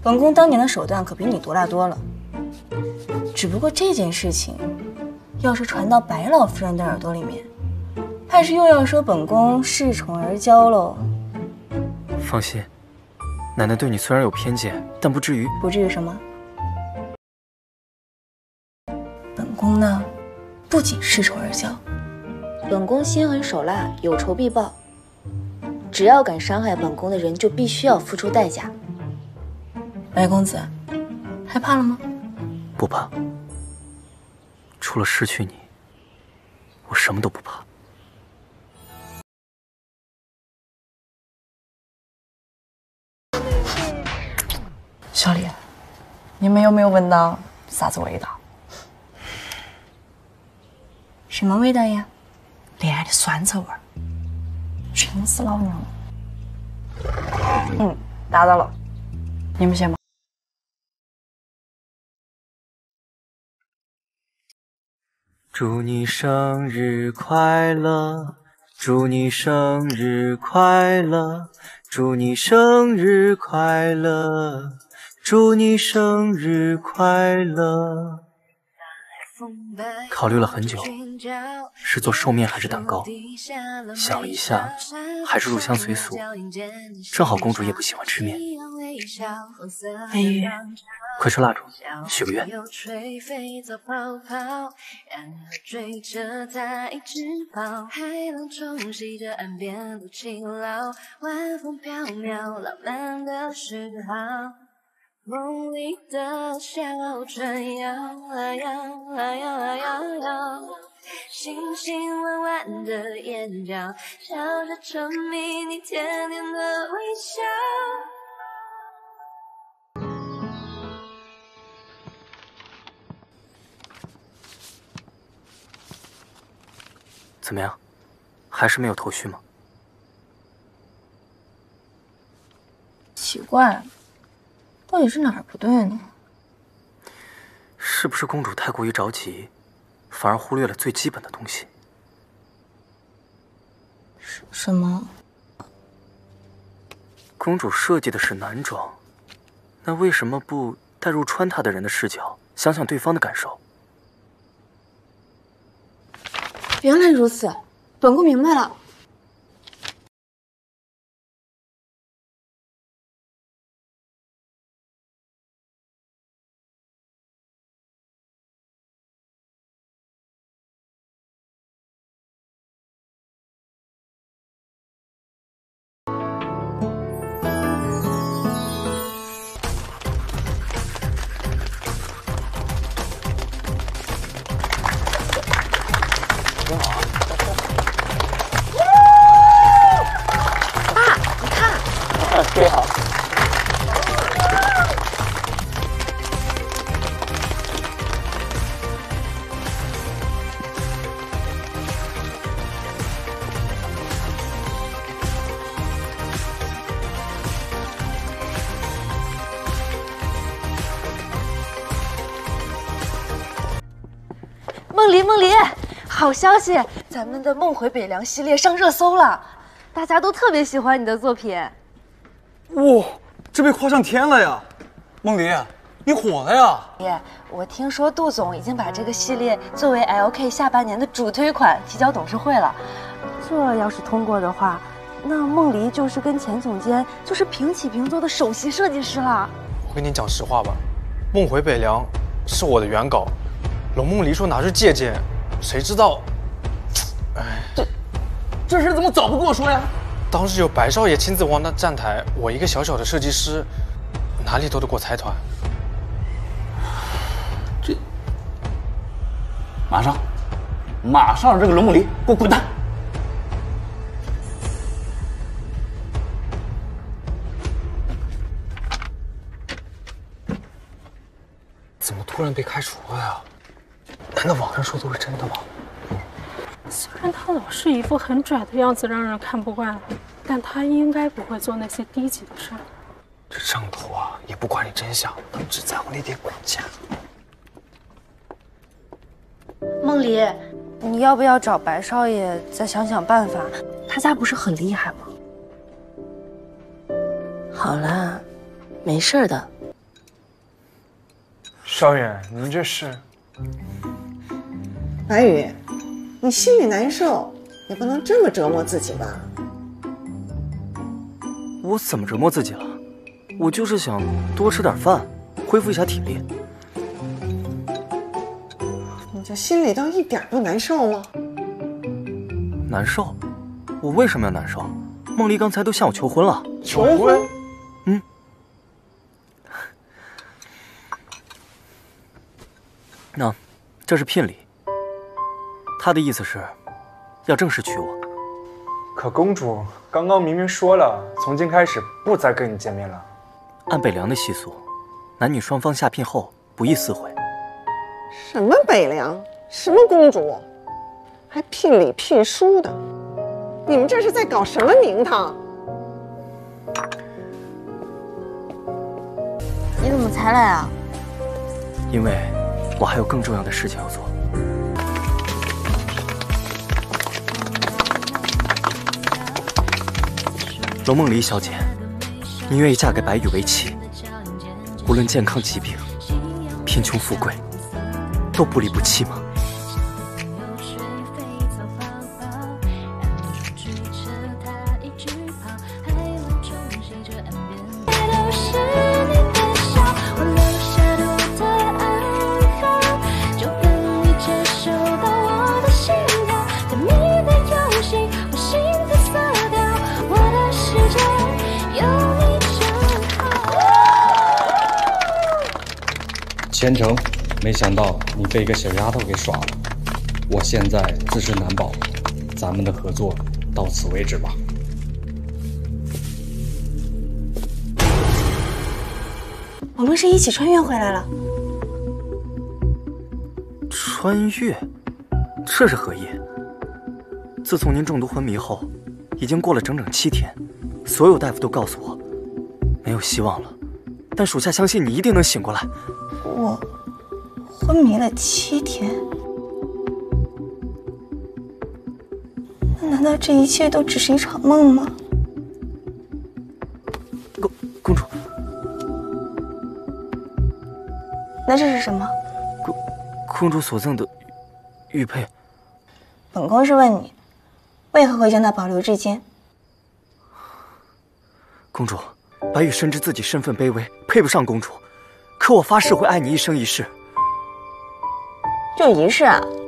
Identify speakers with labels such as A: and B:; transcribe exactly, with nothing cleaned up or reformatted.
A: 本宫当年的手段可比你毒辣多了。只不过这件事情，要是传到白老夫人的耳朵里面，怕是又要说本宫恃宠而骄喽。
B: 放心，奶奶对你虽然有偏见，但不至于。
A: 不至于什么？本宫呢，不仅恃宠而骄，本宫心狠手辣，有仇必报。只要敢伤害本宫的人，就必须要付出代价。白公子，害怕了吗？
B: 不怕，除了失去你，我什么都不怕。
C: 小李，你们有没有闻到啥子味道？
A: 什么味道呀？
C: 恋爱的酸臭味儿。真是老娘了。嗯，打扰了，你们先忙。
B: 祝你生日快乐，祝你生日快乐，祝你生日快乐，祝你生日快乐。考虑了很久，是做寿面还是蛋糕？想了一下，还是入乡随俗。正好公主也不喜欢吃面。
C: 美玉，
B: 快吹蜡烛，许个愿。
D: 梦里的小船摇啊摇啊摇啊摇摇，星星弯弯的眼角，笑着沉迷你甜甜的微笑。
B: 怎么样，还是没有头绪吗？
A: 奇怪。到底是哪儿不对呢？
B: 是不是公主太过于着急，反而忽略了最基本的东西？
A: 什什么？
B: 公主设计的是男装，那为什么不带入穿她的人的视角，想想对方的感受？
A: 原来如此，本宫明白了。
B: 对好。
E: 梦离，梦离，好消息！咱们的《梦回北凉》系列上热搜了，大家都特别喜欢你的作品。
F: 哇，这被夸上天了呀！梦离，你火了呀！
E: 爷，我听说杜总已经把这个系列作为 L K 下半年的主推款提交董事会了。这要是通过的话，那梦离就是跟钱总监就是平起平坐的首席设计师了。
F: 我跟你讲实话吧，《梦回北凉》是我的原稿。龙梦离说拿去借鉴，谁知道？哎，
G: 这这事怎么早不跟我说呀？
F: 当时有白少爷亲自往那站台，我一个小小的设计师，哪里斗得过财团？
G: 这马上，马上让这个龙梦离给我滚蛋！
F: 怎么突然被开除了呀？难道网上说都是真的吗？
H: 虽然他老是一副很拽的样子，让人看不惯，但他应该不会做那些低级的事儿。
F: 这上头啊，也不管你真相，他们只在乎那点管家。
E: 梦离，你要不要找白少爷再想想办法？他家不是很厉害吗？
A: 好啦，没事的，
F: 少远，您这是？
I: 白羽，你心里难受，也不能这么折磨自己吧？
B: 我怎么折磨自己了？我就是想多吃点饭，恢复一下体力。
I: 你这心里倒一点不难受吗？
B: 难受？我为什么要难受？梦离刚才都向我求婚了。
F: 求婚？
B: 嗯。那，这是聘礼。他的意思是，要正式娶我。
F: 可公主刚刚明明说了，从今开始不再跟你见面了。
B: 按北凉的习俗，男女双方下聘后不宜私会。
I: 什么北凉？什么公主？还聘礼聘书的？你们这是在搞什么名堂？
A: 你怎么才来啊？
B: 因为我还有更重要的事情要做。罗梦离小姐，你愿意嫁给白羽为妻，无论健康疾病、贫穷富贵，都不离不弃吗？
J: 千成，没想到你被一个小丫头给耍了，我现在自身难保，咱们的合作到此为止吧。
A: 我们是一起穿越回来了。
B: 穿越？这是何意？自从您中毒昏迷后，已经过了整整七天，所有大夫都告诉我，没有希望了。但属下相信你一定能醒过来。
A: 我昏迷了七天，难道这一切都只是一场梦吗？
B: 公公主，
A: 那这是什么？
B: 公公主所赠的玉佩。
A: 本宫是问你，为何会将它保留至今？
B: 公主，白羽深知自己身份卑微，配不上公主。可我发誓会爱你一生一世。
A: 就一世啊？